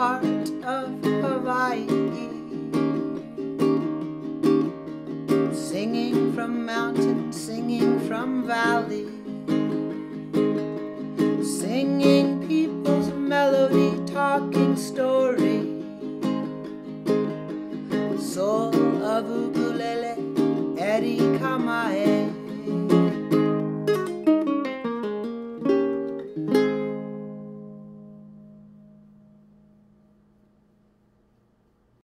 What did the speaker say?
heart of Hawaii, singing from mountain, singing from valley, singing people's melody, talking story, soul of ukulele, Eddie Kamae.